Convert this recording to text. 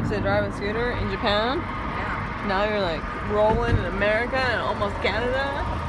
used to drive a scooter in Japan. Yeah. Now you're like rolling in America and almost Canada.